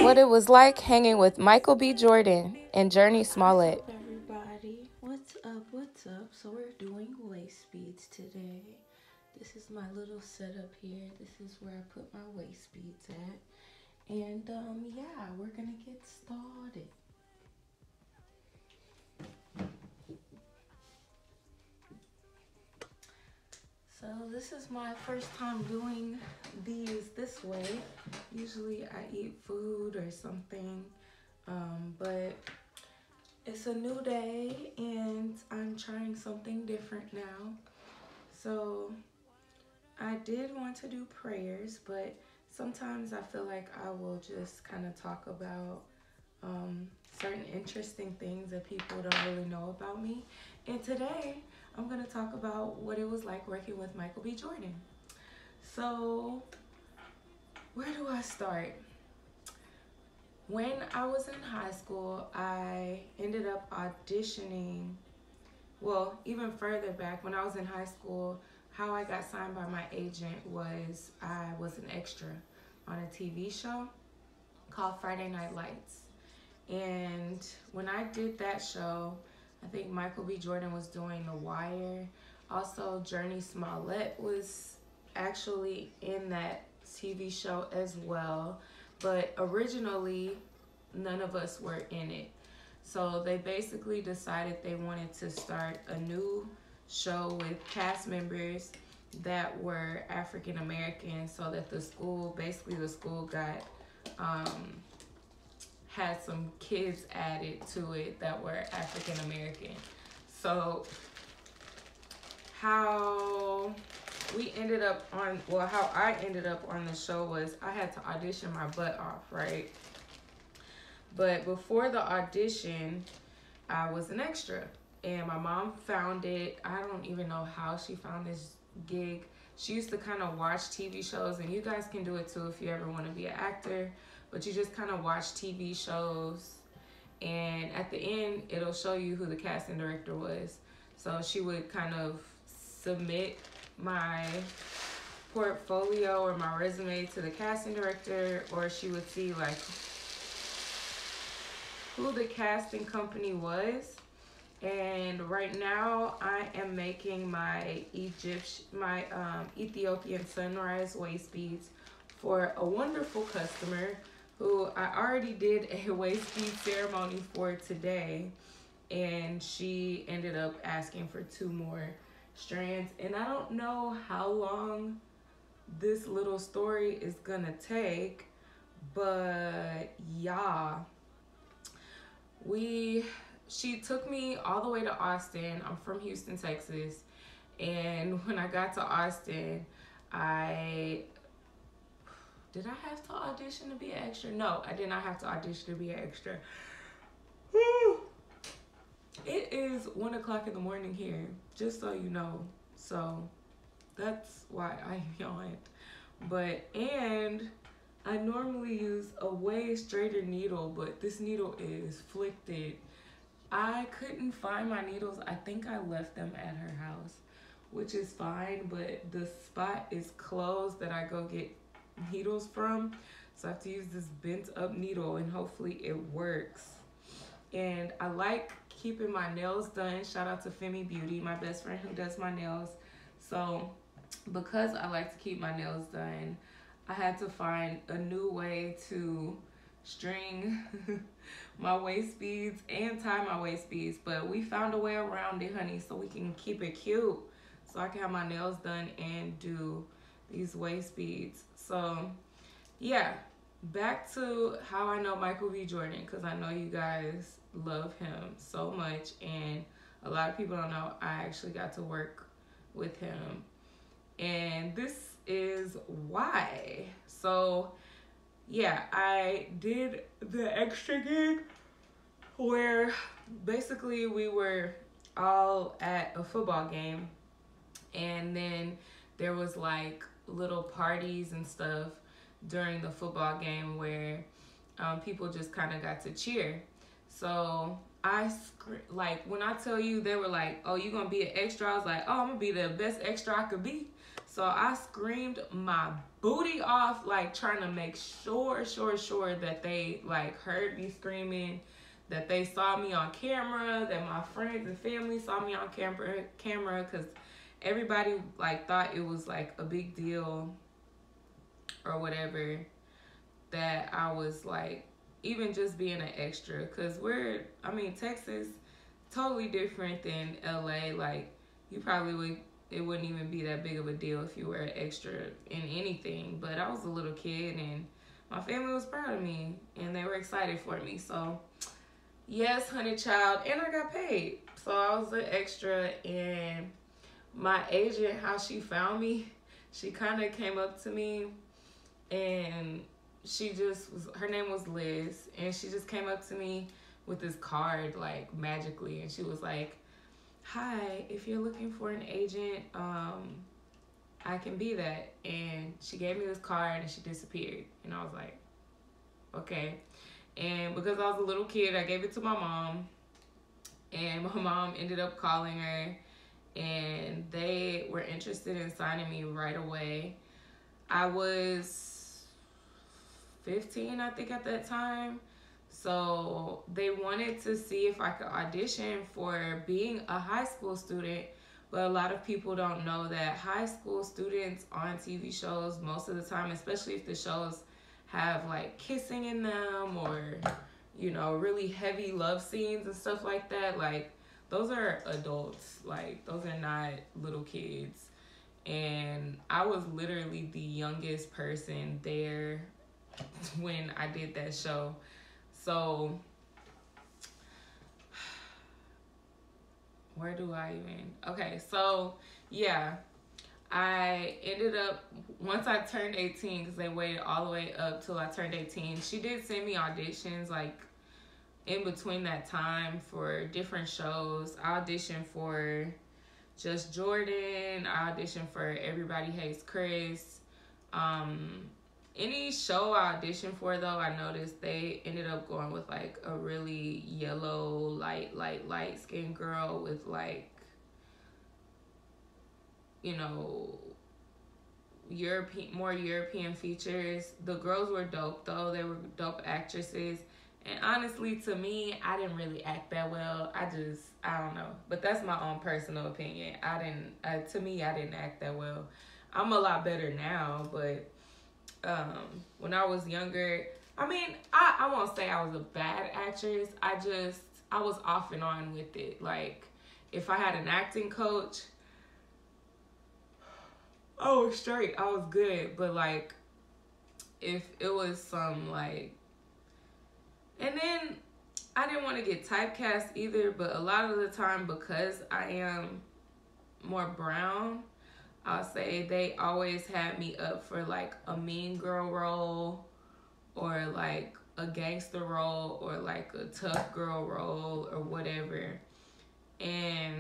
what it was like hanging with Michael B. Jordan and Jurnee Smollett. What's up, everybody? What's up? What's up? So we're doing waist beads today. This is my little setup here. This is where I put my waist beads at. And yeah, we're gonna get started. So this is my first time doing these this way. Usually I eat food or something, but it's a new day and I'm trying something different now. So I did want to do prayers, but sometimes I feel like I will just kind of talk about certain interesting things that people don't really know about me. And today I'm going to talk about what it was like working with Michael B. Jordan. So where do I start? When I was in high school, I ended up auditioning. Well, even further back, when I was in high school, how I got signed by my agent was I was an extra on a TV show called Friday Night Lights. And when I did that show, I think Michael B. Jordan was doing The Wire. Also, Jurnee Smollett was actually in that TV show as well. But originally, none of us were in it. So they basically decided they wanted to start a new show with cast members that were African American, so that the school got had some kids added to it that were African American. So how I ended up on the show was I had to audition my butt off, right? But before the audition, I was an extra. And my mom found it. I don't even know how she found this gig. She used to kind of watch TV shows, and you guys can do it too if you ever want to be an actor. But you just kind of watch TV shows, and at the end, it'll show you who the casting director was. So she would kind of submit my portfolio or my resume to the casting director, or she would see like who the casting company was. And right now I am making my Ethiopian sunrise waist beads for a wonderful customer who I already did a waist bead ceremony for today, and she ended up asking for 2 more strands. And I don't know how long this little story is gonna take, but yeah, she took me all the way to Austin. I'm from Houston, Texas. And when I got to Austin, did I have to audition to be an extra? No, I did not have to audition to be an extra. It is 1 o'clock in the morning here, just so you know. So that's why I yawned. And I normally use a way straighter needle, but this needle is flicked. I couldn't find my needles. I think I left them at her house, which is fine, but the spot is closed that I go get needles from. So I have to use this bent up needle, and hopefully it works. And I like keeping my nails done. Shout out to Femi Beauty, my best friend who does my nails. So because I like to keep my nails done, I had to find a new way to string my waist beads and tie my waist beads, but we found a way around it, honey, so we can keep it cute, so I can have my nails done and do these waist beads. So yeah, back to how I know Michael B. Jordan, because I know you guys love him so much, and a lot of people don't know I actually got to work with him, and this is why. So yeah, I did the extra gig where basically we were all at a football game, and then there was like little parties and stuff during the football game where people just kind of got to cheer. So like when I tell you they were like, oh, you gonna be an extra, I was like, oh, I'm gonna be the best extra I could be. So I screamed my booty off, like trying to make sure that they like heard me screaming, that they saw me on camera, that my friends and family saw me on camera, because everybody like thought it was like a big deal or whatever, that I was like even just being an extra, because Texas totally different than LA. Like, you probably would, it wouldn't even be that big of a deal if you were an extra in anything. But I was a little kid, and my family was proud of me, and they were excited for me. So yes, honey child, and I got paid. So I was an extra, and my agent, how she found me, she kind of came up to me, and her name was Liz, and she just came up to me with this card, like, magically, and she was like, hi, if you're looking for an agent, I can be that. And she gave me this card, and she disappeared, and I was like, okay. And because I was a little kid, I gave it to my mom, and my mom ended up calling her, and they were interested in signing me right away. I was 15, I think, at that time. So they wanted to see if I could audition for being a high school student. But a lot of people don't know that high school students on TV shows, most of the time, especially if the shows have like kissing in them, or, you know, really heavy love scenes and stuff like that, like, those are adults. Like, those are not little kids. And I was literally the youngest person there when I did that show. So where do I even? Okay, so yeah, I ended up, once I turned 18, because they waited all the way up till I turned 18, she did send me auditions, like, in between that time for different shows. I auditioned for Just Jordan. I auditioned for Everybody Hates Chris. Any show I auditioned for, though, I noticed they ended up going with, like, a really yellow, light skinned girl with, like, you know, more European features. The girls were dope, though. They were dope actresses. And honestly, to me, I didn't really act that well. I don't know. But that's my own personal opinion. To me, I didn't act that well. I'm a lot better now, but when I was younger, I won't say I was a bad actress. I was off and on with it. Like, if I had an acting coach, I was straight. I was good. But, like, if it was some, like, and then I didn't want to get typecast either, but a lot of the time, because I am more brown, I'll say they always had me up for, like, a mean girl role, or, like, a gangster role, or, like, a tough girl role, or whatever. And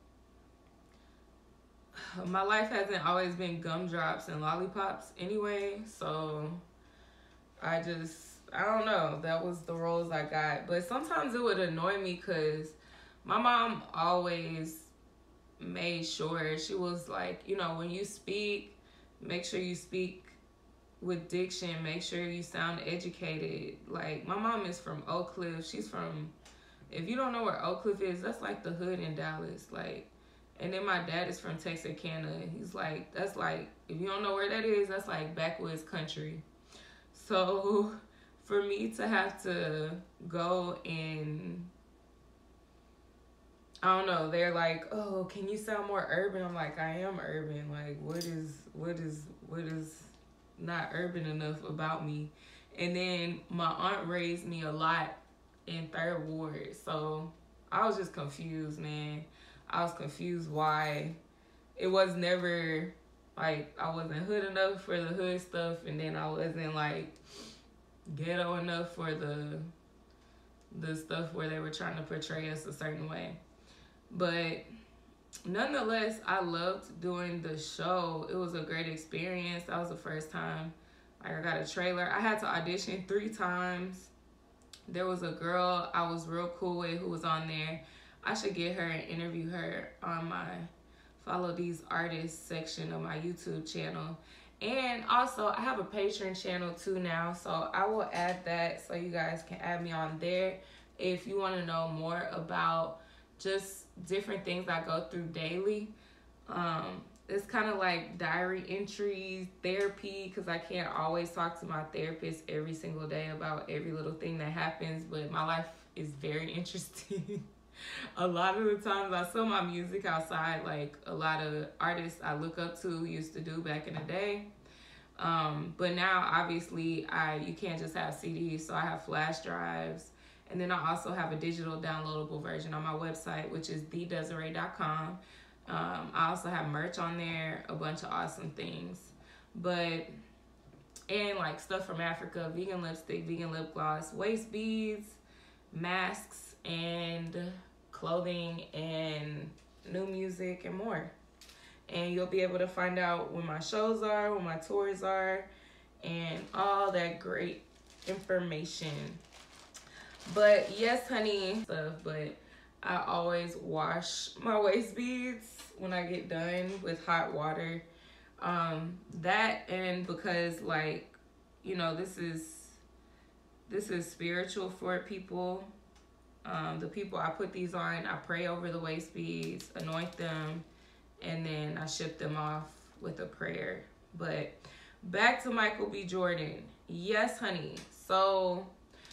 my life hasn't always been gumdrops and lollipops anyway, so I don't know. That was the roles I got. But sometimes it would annoy me, because my mom always made sure, she was like, you know, when you speak, make sure you speak with diction. Make sure you sound educated. Like, my mom is from Oak Cliff. She's from, if you don't know where Oak Cliff is, that's like the hood in Dallas. Like, and then my dad is from Texarkana. He's like, that's like, if you don't know where that is, that's like backwoods country. So for me to have to go and, I don't know, they're like, oh, can you sound more urban? I'm like, I am urban. Like, what is not urban enough about me? And then my aunt raised me a lot in Third Ward. So I was just confused, man. I was confused why it was never, like, I wasn't hood enough for the hood stuff, and then I wasn't, like, ghetto enough for the stuff where they were trying to portray us a certain way. But nonetheless, I loved doing the show. It was a great experience. That was the first time, like, I got a trailer. I had to audition 3 times. There was a girl I was real cool with who was on there. I should get her and interview her on my Follow These Artists section of my YouTube channel. And also, I have a Patreon channel too now, so I will add that so you guys can add me on there if you want to know more about just different things I go through daily. It's kind of like diary entries, therapy, because I can't always talk to my therapist every single day about every little thing that happens, but my life is very interesting. A lot of the times I sell my music outside, like a lot of artists I look up to used to do back in the day. But now obviously you can't just have CDs, so I have flash drives. And then I also have a digital downloadable version on my website, which is thedesiree.com. I also have merch on there, a bunch of awesome things. And like stuff from Africa, vegan lipstick, vegan lip gloss, waist beads, masks, and clothing, and new music, and more. And you'll be able to find out when my shows are, when my tours are, and all that great information. But yes, honey, but I always wash my waist beads when I get done with hot water. That, and because, like, you know, this is spiritual for people. The people I put these on, I pray over the waist beads, anoint them, and then I ship them off with a prayer. But back to Michael B. Jordan. Yes, honey. So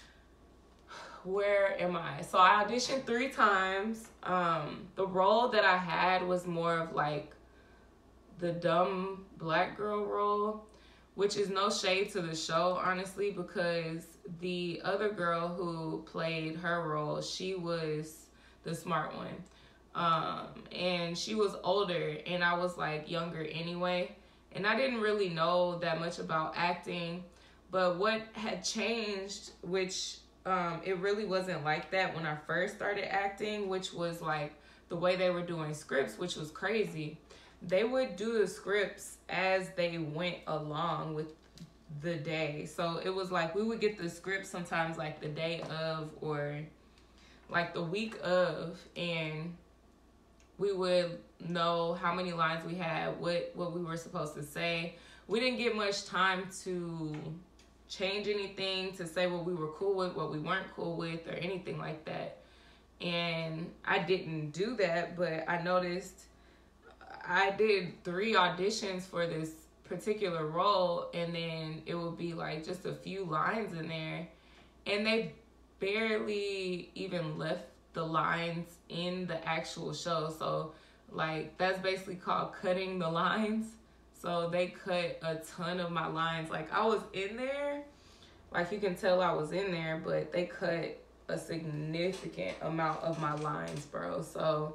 where am I? So I auditioned 3 times. The role that I had was more of like the dumb black girl role, which is no shade to the show, honestly, because the other girl who played her role, she was the smart one. And she was older, and I was like younger anyway. And I didn't really know that much about acting. But what had changed, which it really wasn't like that when I first started acting, which was like the way they were doing scripts, which was crazy. They would do the scripts as they went along with the day. So it was like we would get the script sometimes like the day of or like the week of, and we would know how many lines we had, what we were supposed to say. We didn't get much time to change anything, to say what we were cool with, what we weren't cool with, or anything like that. And I didn't do that, but I noticed I did 3 auditions for this particular role, and then it would be like just a few lines in there, and they barely even left the lines in the actual show. So like that's basically called cutting the lines. So they cut a ton of my lines. Like I was in there, like you can tell I was in there, but they cut a significant amount of my lines, bro. So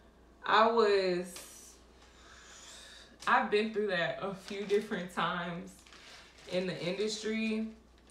I've been through that a few different times in the industry,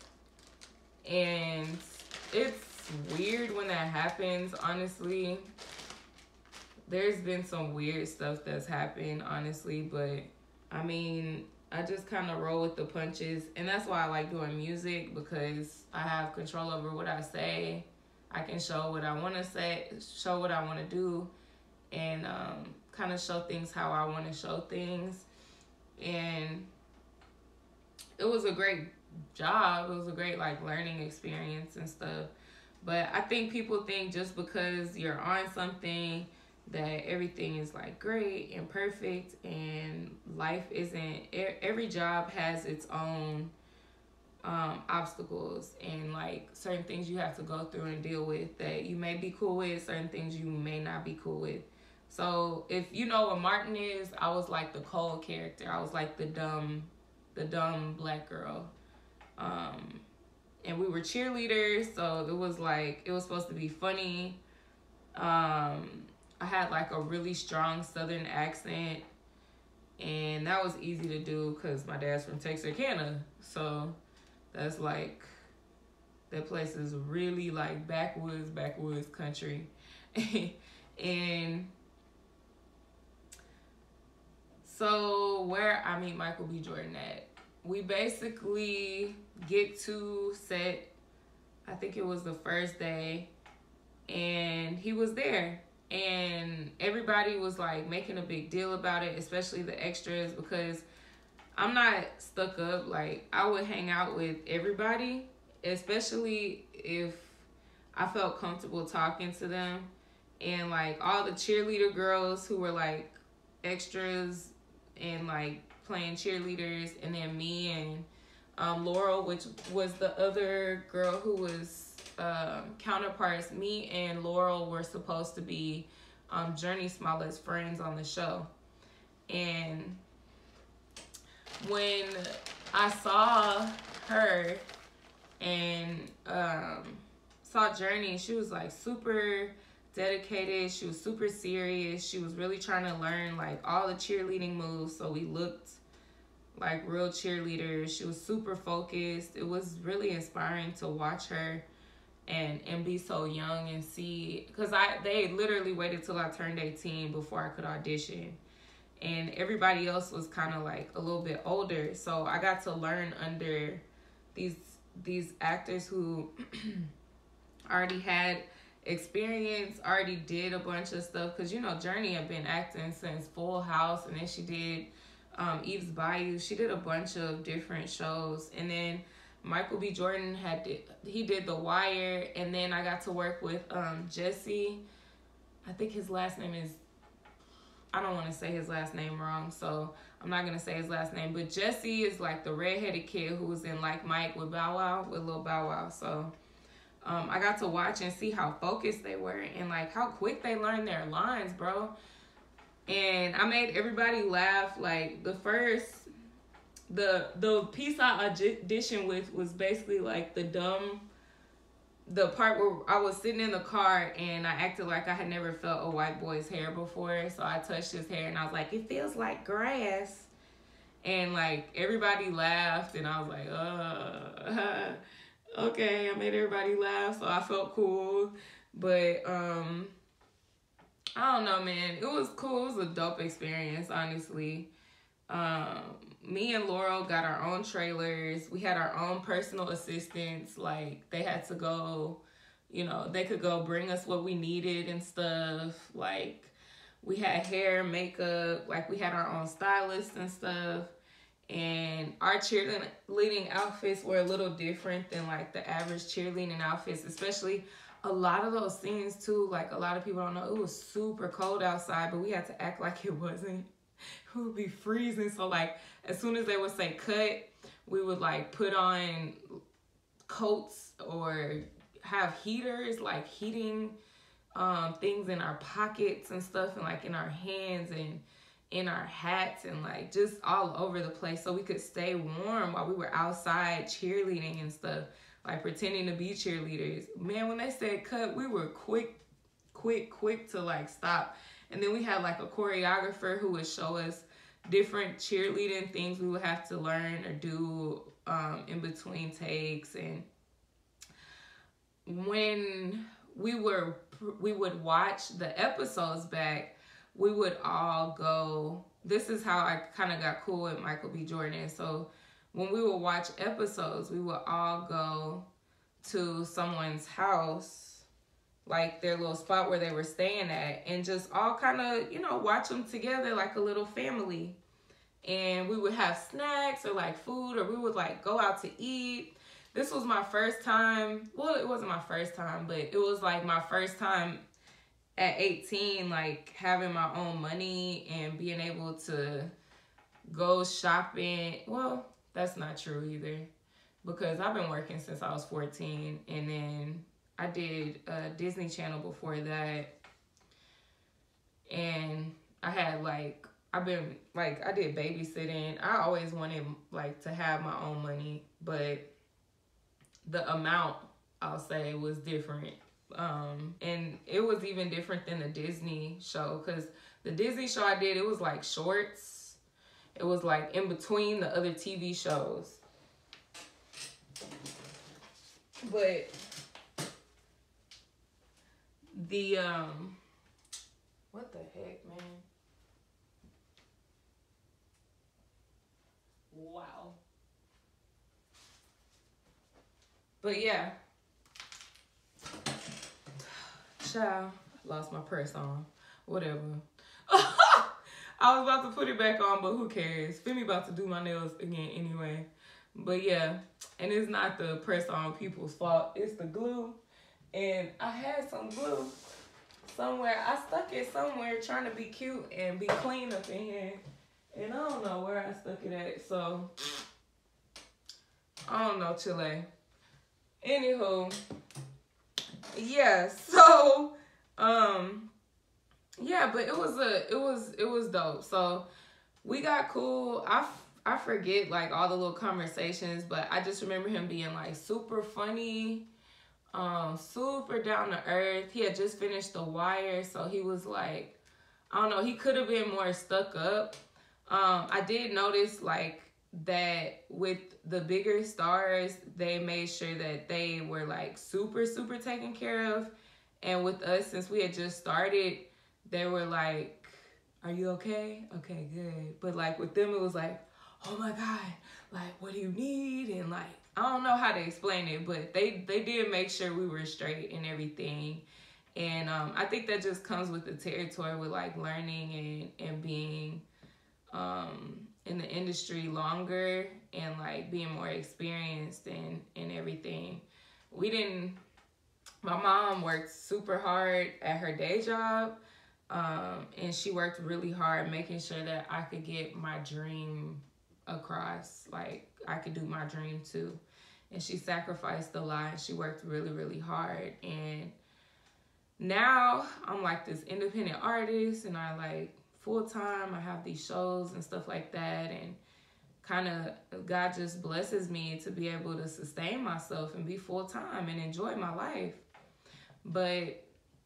and it's weird when that happens, honestly. There's been some weird stuff that's happened, honestly, but I mean, I just kind of roll with the punches, and that's why I like doing music, because I have control over what I say. I can show what I want to say, show what I want to do, and kind of show things how I want to show things. And it was a great job. It was a great like learning experience and stuff. But I think people think just because you're on something that everything is like great and perfect, and life isn't. Every job has its own obstacles and like certain things you have to go through and deal with that you may be cool with, certain things you may not be cool with. So if you know what Martin is, I was like the cold character. I was like the dumb black girl. And we were cheerleaders, so it was like, it was supposed to be funny. I had like a really strong Southern accent, and that was easy to do because my dad's from Texarkana. So that's like, that place is really like backwoods country. And so where I meet Michael B. Jordan at, we basically get to set, I think it was the first day, and he was there. And everybody was like making a big deal about it, especially the extras, because I'm not stuck up. Like, I would hang out with everybody, especially if I felt comfortable talking to them. And like all the cheerleader girls who were like extras and like playing cheerleaders, and then me and Laurel, which was the other girl who was counterparts. Me and Laurel were supposed to be Jurnee Smollett's friends on the show. And when I saw her and saw Jurnee, she was like super dedicated. She was super serious. She was really trying to learn like all the cheerleading moves, so we looked like real cheerleaders. She was super focused. It was really inspiring to watch her and be so young and see, because they literally waited till I turned 18 before I could audition, and everybody else was kind of like a little bit older, so I got to learn under these actors who already had experience, already did a bunch of stuff, because you know Jurnee had been acting since Full House, and then she did Eve's Bayou. She did a bunch of different shows, and then Michael B. Jordan he did The Wire, and then I got to work with Jesse. I think his last name is, I don't want to say his last name wrong, so I'm not gonna say his last name. But Jesse is like the redheaded kid who was in Like Mike with Bow Wow, with Lil Bow Wow. So I got to watch and see how focused they were and like how quick they learned their lines, bro. And I made everybody laugh. Like the piece I auditioned with was basically like the part where I was sitting in the car and I acted like I had never felt a white boy's hair before. So I touched his hair and I was like, it feels like grass. And like everybody laughed and I was like, okay, I made everybody laugh, so I felt cool. But I don't know, man. It was cool. It was a dope experience, honestly. Me and Laurel got our own trailers. We had our own personal assistants. Like, they had to go, you know, they could go bring us what we needed and stuff. Like, we had hair, makeup. Like, we had our own stylist and stuff. And our cheerleading outfits were a little different than, like, the average cheerleading outfits, especially a lot of those scenes, too. Like, a lot of people don't know, it was super cold outside, but we had to act like it wasn't. It would be freezing. So like as soon as they would say cut, we would like put on coats or have heaters, like heating things in our pockets and stuff, and like in our hands and in our hats, and like just all over the place, so we could stay warm while we were outside cheerleading and stuff, like pretending to be cheerleaders. Man, when they said cut, we were quick to like stop. And then we had like a choreographer who would show us different cheerleading things we would have to learn or do in between takes. And when we would watch the episodes back, we would all go, this is how I kind of got cool with Michael B. Jordan. So when we would watch episodes, we would all go to someone's house, like their little spot where they were staying at, and just all kind of, you know, watch them together like a little family. And we would have snacks or like food, or we would like go out to eat. This was my first time. Well, it wasn't my first time, but it was like my first time at 18, like having my own money and being able to go shopping. Well, that's not true either, because I've been working since I was 14, and then I did Disney Channel before that, and I did babysitting. I always wanted like to have my own money, but the amount, I'll say, was different. And it was even different than the Disney show, because the Disney show I did, it was like shorts. It was like in between the other TV shows. But the what the heck, man? Wow. But yeah, child, lost my purse on, whatever. I was about to put it back on, but who cares? Femi about to do my nails again anyway. But yeah, and it's not the press on people's fault. It's the glue. And I had some glue somewhere. I stuck it somewhere trying to be cute and be clean up in here. And I don't know where I stuck it at. So, I don't know, Chile. Anywho, yeah, so, yeah, but it was dope. So, we got cool. I forget like all the little conversations, but I just remember him being like super funny, super down to earth. He had just finished The Wire, so he was like, I don't know, he could have been more stuck up. I did notice like that with the bigger stars, they made sure that they were like super, super taken care of. And with us, since we had just started, they were like, are you okay? Okay, good. But like with them, it was like, oh my God, like what do you need? And like, I don't know how to explain it, but they did make sure we were straight and everything. And I think that just comes with the territory with like learning and being in the industry longer and like being more experienced and everything. My mom worked super hard at her day job, and she worked really hard making sure that I could get my dream across. Like I could do my dream too. And she sacrificed a lot. She worked really, really hard. And now I'm like this independent artist and I like full time. I have these shows and stuff like that. And kind of God just blesses me to be able to sustain myself and be full time and enjoy my life. But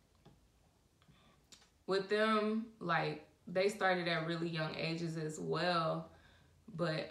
with them, like they started at really young ages as well. But,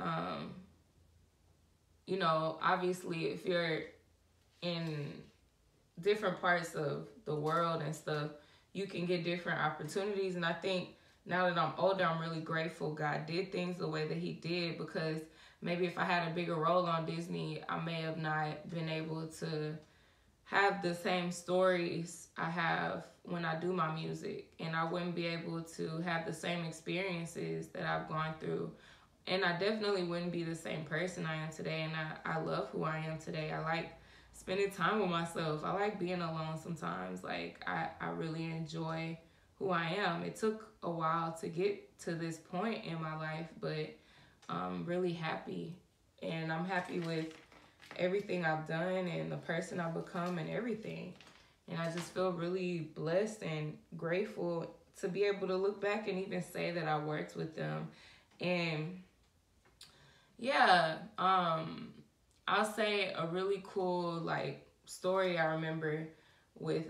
you know, obviously if you're in different parts of the world and stuff, you can get different opportunities. And I think now that I'm older, I'm really grateful God did things the way that he did, because maybe if I had a bigger role on Disney, I may have not been able to have the same stories I have when I do my music, and I wouldn't be able to have the same experiences that I've gone through. And I definitely wouldn't be the same person I am today, and I love who I am today. I like spending time with myself. I like being alone sometimes. Like, I really enjoy who I am. It took a while to get to this point in my life, but I'm really happy. And I'm happy with everything I've done and the person I've become and everything. And I just feel really blessed and grateful to be able to look back and even say that I worked with them. And yeah, I'll say a really cool like story I remember with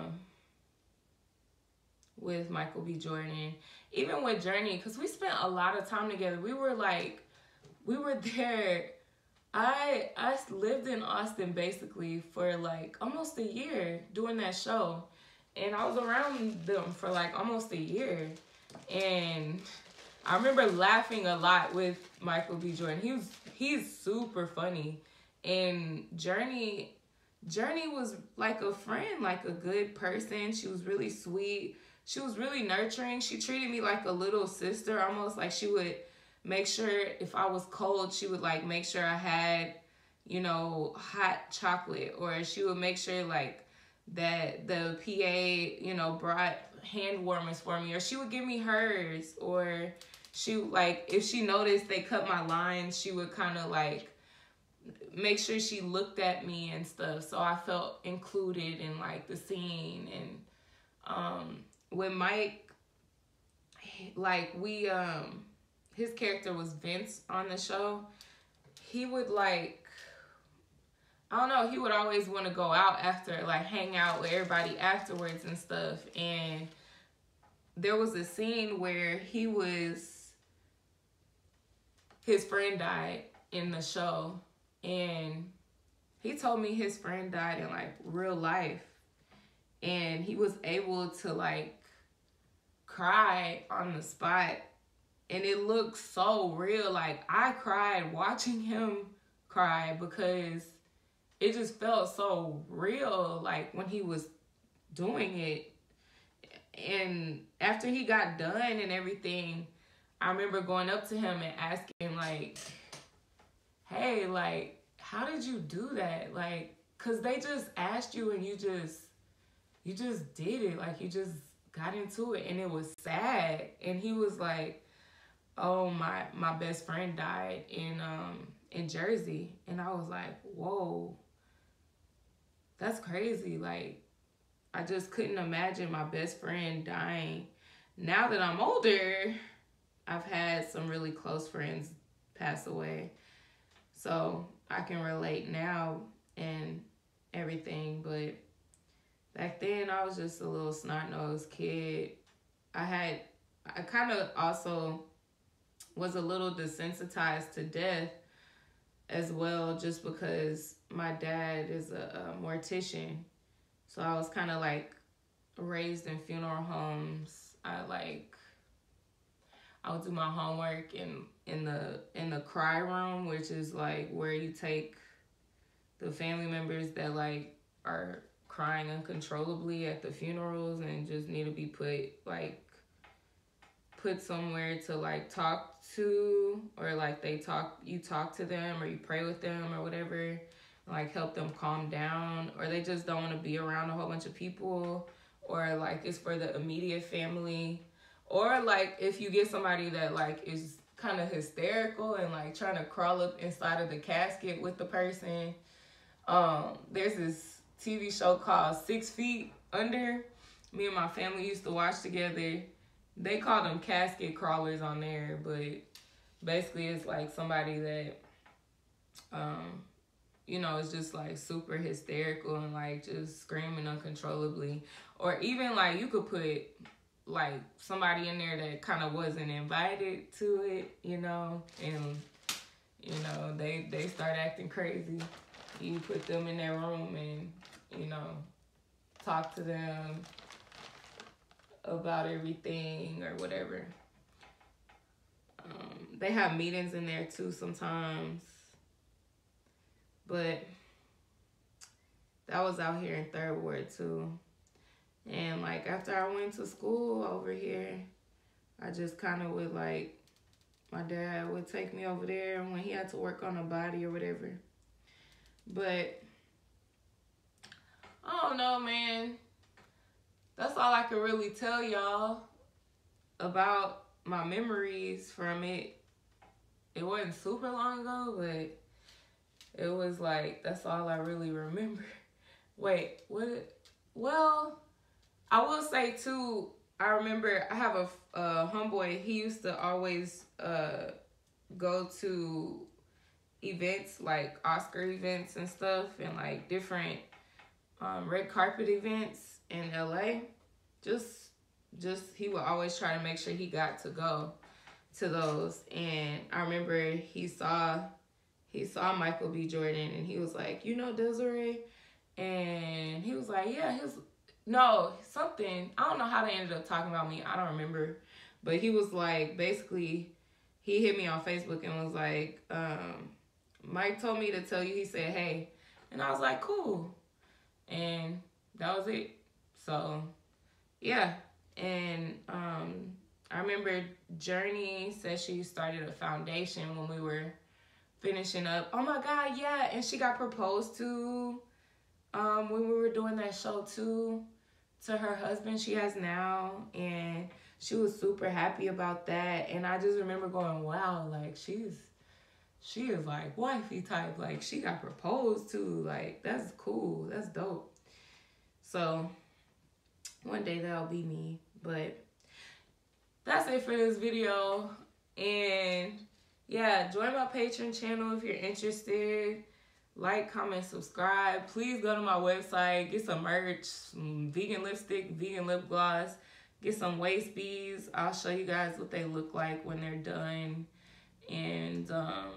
Michael B. Jordan, even with Jurnee, because we spent a lot of time together. We were there. I lived in Austin basically for like almost a year doing that show, and I was around them for like almost a year, and I remember laughing a lot with Michael B. Jordan. He's super funny, and Jurnee was like a friend, like a good person. She was really sweet. She was really nurturing. She treated me like a little sister, almost like she would make sure if I was cold, she would like make sure I had, you know, hot chocolate, or she would make sure like that the PA, you know, brought hand warmers for me, or she would give me hers, or she like if she noticed they cut my lines, she would kind of like make sure she looked at me and stuff, so I felt included in like the scene. And with Mike, like we his character was Vince on the show. He would like, I don't know, he would always want to go out after, like hang out with everybody afterwards and stuff. And there was a scene where his friend died in the show, and he told me his friend died in like real life, and he was able to like cry on the spot, and it looked so real. Like I cried watching him cry because it just felt so real, like when he was doing it. And after he got done and everything, I remember going up to him and asking, like, hey, like, how did you do that? Like, because they just asked you and you just did it. Like, you just got into it and it was sad. And he was like, oh, my best friend died in Jersey. And I was like, whoa, that's crazy. Like, I just couldn't imagine my best friend dying. Now that I'm older, I've had some really close friends pass away. So I can relate now and everything. But back then, I was just a little snot-nosed kid. I kind of also was a little desensitized to death as well, just because my dad is a mortician. So I was kind of like raised in funeral homes. I would do my homework in the cry room, which is like where you take the family members that like are crying uncontrollably at the funerals and just need to be put somewhere to like talk to, or like you talk to them or you pray with them or whatever, like help them calm down, or they just don't want to be around a whole bunch of people, or like it's for the immediate family, or like if you get somebody that like is kind of hysterical and like trying to crawl up inside of the casket with the person. There's this TV show called 6 Feet Under. Me and my family used to watch together. They call them casket crawlers on there, but basically it's like somebody that, is just like super hysterical and like just screaming uncontrollably. Or even like you could put like somebody in there that kind of wasn't invited to it, and, they start acting crazy. You put them in their room and, talk to them about everything or whatever. They have meetings in there too sometimes. But that was out here in Third Ward too. And like after I went to school over here, I just kind of would like, my dad would take me over there when he had to work on a body or whatever. But I don't know, man. That's all I can really tell y'all about my memories from it. It wasn't super long ago, but it was like, that's all I really remember. Wait, what? Well, I will say too, I remember I have a homeboy. He used to always go to events like Oscar events and stuff, and like different red carpet events in LA. Just he would always try to make sure he got to go to those. And I remember he saw Michael B. Jordan, and he was like, Desiree? And he was like, yeah. Something. I don't know how they ended up talking about me. I don't remember. But he was like, basically, he hit me on Facebook and was like, Mike told me to tell you, he said, hey. And I was like, cool. And that was it. So, yeah. And I remember Jurnee said she started a foundation when we were finishing up. Oh my God, yeah. And she got proposed to when we were doing that show too, to her husband she has now. And she was super happy about that. And I just remember going, wow, like she is like wifey type. Like she got proposed to. Like that's cool. That's dope. So one day that'll be me. But that's it for this video. And yeah, join my Patron channel if you're interested. Like, comment, subscribe. Please go to my website. Get some merch, some vegan lipstick, vegan lip gloss. Get some waist beads. I'll show you guys what they look like when they're done. And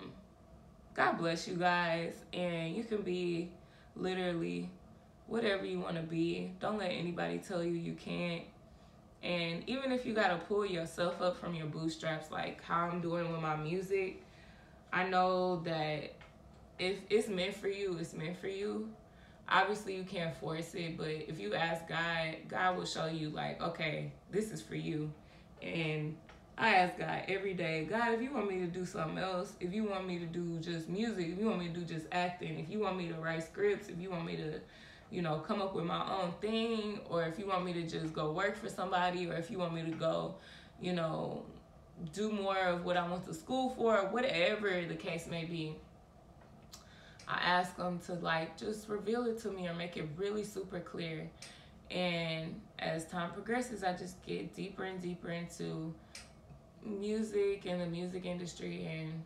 God bless you guys. And you can be literally whatever you want to be. Don't let anybody tell you you can't. And even if you got to pull yourself up from your bootstraps, like how I'm doing with my music, I know that if it's meant for you, it's meant for you. Obviously, you can't force it, but if you ask God, God will show you, like, okay, this is for you. And I ask God every day, God, if you want me to do something else, if you want me to do just music, if you want me to do just acting, if you want me to write scripts, if you want me to, come up with my own thing, or if you want me to just go work for somebody, or if you want me to go, you know, do more of what I went to school for, whatever the case may be, I ask them to like just reveal it to me or make it really super clear. And as time progresses, I just get deeper and deeper into music and the music industry, and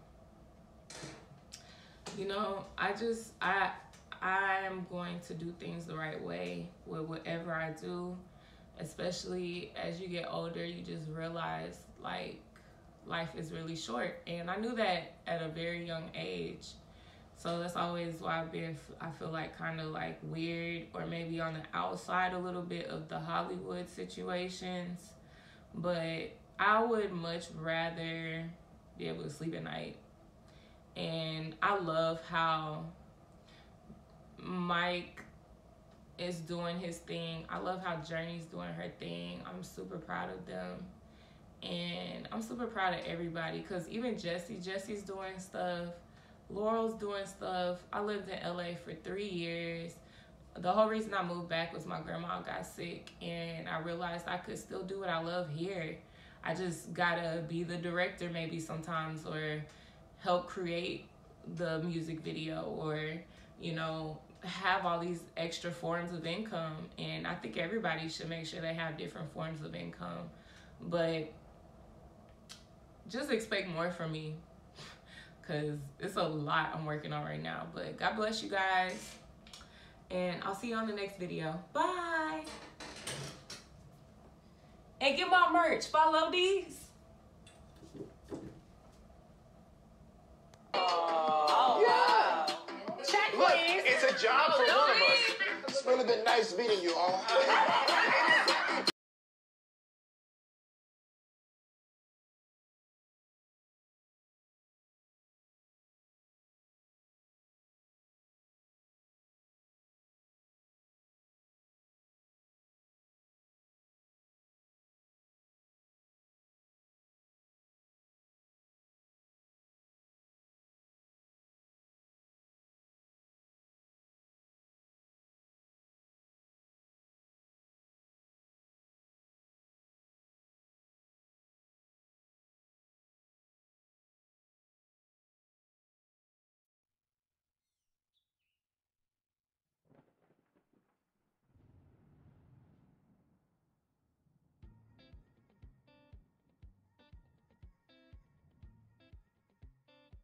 I'm going to do things the right way with whatever I do. Especially as you get older, you just realize like life is really short, and I knew that at a very young age. So that's always why I feel like kind of like weird, or maybe on the outside a little bit of the Hollywood situations. But I would much rather be able to sleep at night. And I love how Mike is doing his thing. I love how Jurnee's doing her thing. I'm super proud of them. And I'm super proud of everybody, because even Jesse's doing stuff. Laurel's doing stuff. I lived in LA for 3 years. The whole reason I moved back was my grandma got sick, and I realized I could still do what I love here. I just gotta be the director maybe sometimes, or help create the music video, or, have all these extra forms of income. And I think everybody should make sure they have different forms of income. But just expect more from me, because it's a lot I'm working on right now. But God bless you guys, and I'll see you on the next video. Bye. And get my merch. Follow these. Oh, yeah. Check, look, please. It's a job for one of us. It's really been nice meeting you all.